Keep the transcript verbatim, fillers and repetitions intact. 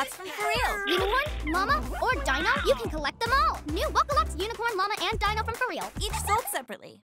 Wokalots from For Real. Unicorn, llama, or dino? You can collect them all. New Wokalux, unicorn, llama, and dino from For Real. Each sold separately.